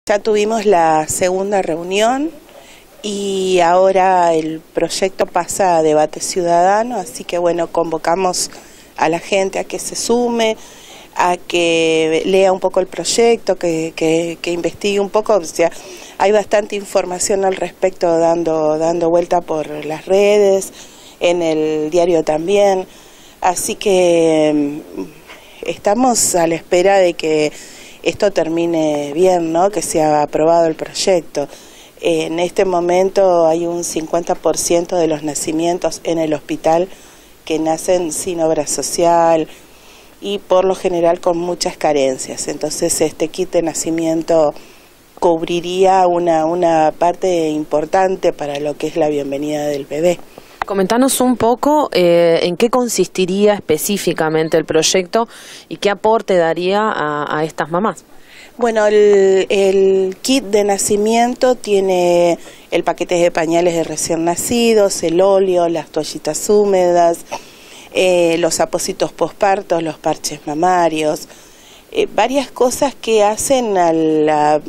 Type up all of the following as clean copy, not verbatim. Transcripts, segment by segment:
Ya tuvimos la segunda reunión y ahora el proyecto pasa a debate ciudadano, así que bueno, convocamos a la gente a que se sume, a que lea un poco el proyecto, que investigue un poco. O sea, hay bastante información al respecto dando vuelta por las redes, en el diario también, así que estamos a la espera de que esto termine bien, ¿no? Que sea aprobado el proyecto. En este momento hay un 50% de los nacimientos en el hospital que nacen sin obra social y por lo general con muchas carencias. Entonces este kit de nacimiento cubriría una parte importante para lo que es la bienvenida del bebé. Comentanos un poco en qué consistiría específicamente el proyecto y qué aporte daría a estas mamás. Bueno, el kit de nacimiento tiene el paquete de pañales de recién nacidos, el óleo, las toallitas húmedas, los apósitos pospartos, los parches mamarios, varias cosas que hacen al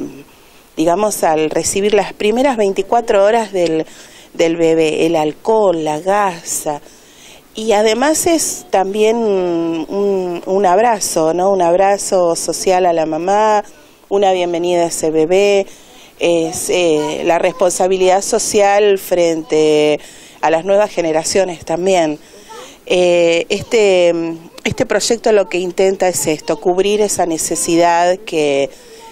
recibir las primeras 24 horas del bebé, el alcohol, la gasa, y además es también un abrazo, ¿no? Un abrazo social a la mamá, una bienvenida a ese bebé, es la responsabilidad social frente a las nuevas generaciones también. Este proyecto lo que intenta es esto, cubrir esa necesidad que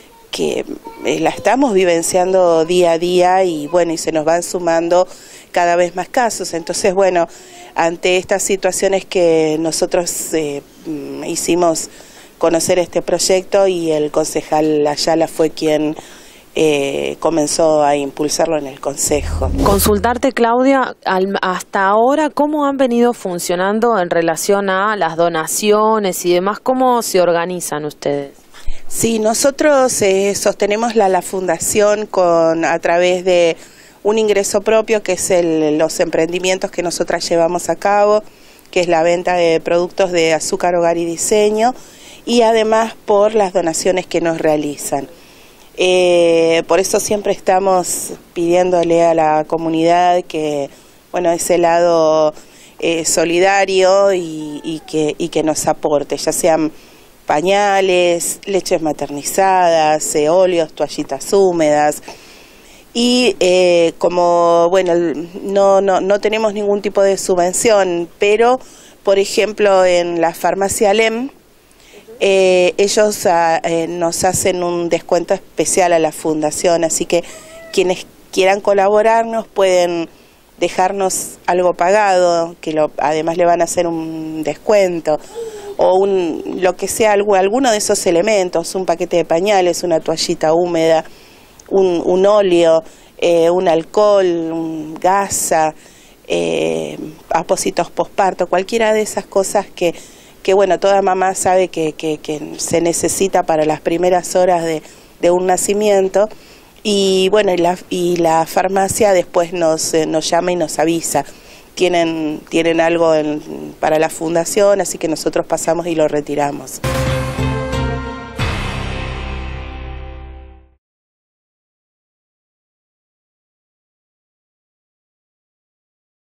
la estamos vivenciando día a día y bueno, y se nos van sumando cada vez más casos. Entonces bueno, ante estas situaciones que nosotros hicimos conocer este proyecto y el concejal Ayala fue quien comenzó a impulsarlo en el Consejo. Consultarte, Claudia, hasta ahora, ¿cómo han venido funcionando en relación a las donaciones y demás? ¿Cómo se organizan ustedes? Sí, nosotros sostenemos la fundación a través de un ingreso propio, que es los emprendimientos que nosotras llevamos a cabo, que es la venta de productos de azúcar, hogar y diseño, y además por las donaciones que nos realizan. Por eso siempre estamos pidiéndole a la comunidad que, bueno, ese lado solidario y que nos aporte, ya sean pañales, leches maternizadas, óleos, toallitas húmedas. Y como bueno, no tenemos ningún tipo de subvención, pero por ejemplo en la farmacia Alem, ellos nos hacen un descuento especial a la fundación, así que quienes quieran colaborarnos pueden dejarnos algo pagado, que además le van a hacer un descuento, o lo que sea, alguno de esos elementos, un paquete de pañales, una toallita húmeda, un óleo, un alcohol, un gasa, apósitos posparto, cualquiera de esas cosas que bueno, toda mamá sabe que se necesita para las primeras horas de un nacimiento. Y bueno, y la farmacia después nos llama y nos avisa. Tienen algo para la fundación, así que nosotros pasamos y lo retiramos.